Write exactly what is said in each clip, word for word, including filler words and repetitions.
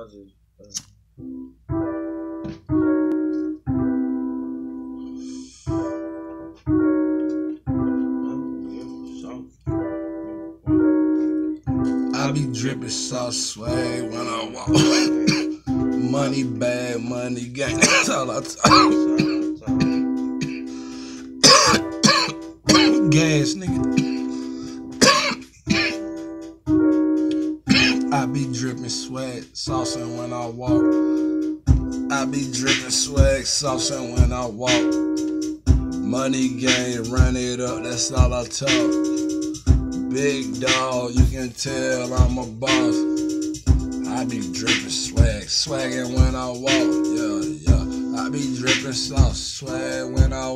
I just. Uh, I be dripping sauce swag when I walk. Money bag, money gang. That's all I talk. Gas, nigga. I be dripping swag, saucing when I walk. I be dripping swag, saucing when I walk. Money gang, run it up, that's all I talk. Big dog, you can tell I'm a boss. I be dripping swag, swagging when I walk. Yeah, yeah. I be dripping sauce, swag when I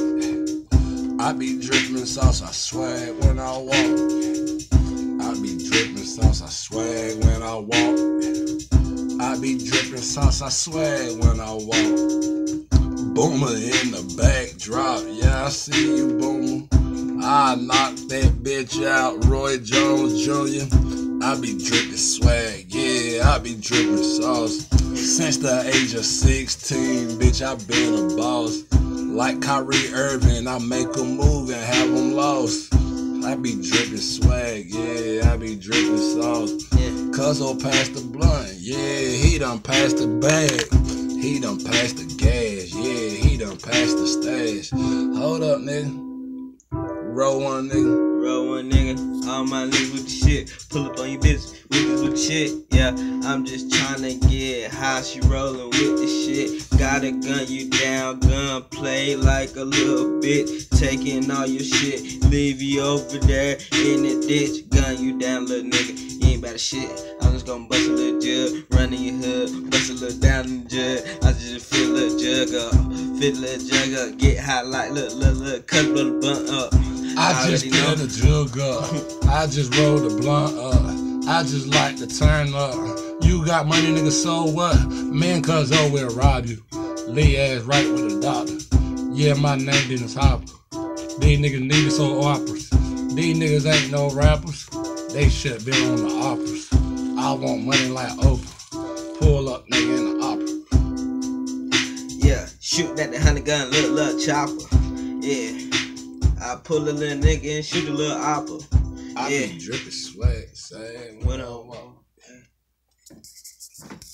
walk. I be dripping sauce, I swag when I walk. I be dripping sauce, I swag when I walk. I be dripping sauce, I swag when I walk. Boomer in the backdrop, yeah, I see you, Boomer. I knock that bitch out, Roy Jones Junior I be dripping swag, yeah, I be dripping sauce. Since the age of sixteen, bitch, I been a boss. Like Kyrie Irving, I make a move and have them lost. I be dripping swag, yeah, I be dripping sauce. Yeah. Cuzzo passed the blunt, yeah, he done passed the bag. He done passed the gas, yeah, he done passed the stash. Hold up, nigga. Roll one, nigga. Roll one, nigga. All my niggas with the shit. Pull up on your bitch, niggas with the shit. Yeah, I'm just tryna get high. She rollin' with the shit. Gotta gun you down, gun play like a little bitch. Taking all your shit, leave you over there in the ditch. Gun you down, little nigga. You ain't about the shit. I'm just gonna bust a little jug, run in your hood, bust a little down in the jug. I just fill a little jug up, fill a little jug up, get hot like look, look, look, cut a little blunt up. I, I just fill the jug up, I just roll the blunt up, I just like to turn up. You got money, nigga, so what? Man, cuz oh, we'll rob you. Lay ass right with the doctor. Yeah, my name Dennis Hopper. These niggas need it so operas. These niggas ain't no rappers. They should be on the operas. I want money like Oprah. Pull up, nigga, in the opera. Yeah, shoot that the honey gun, little, little chopper. Yeah, I pull a little nigga and shoot a little opera. I yeah. be dripping sweat, saying when I walk.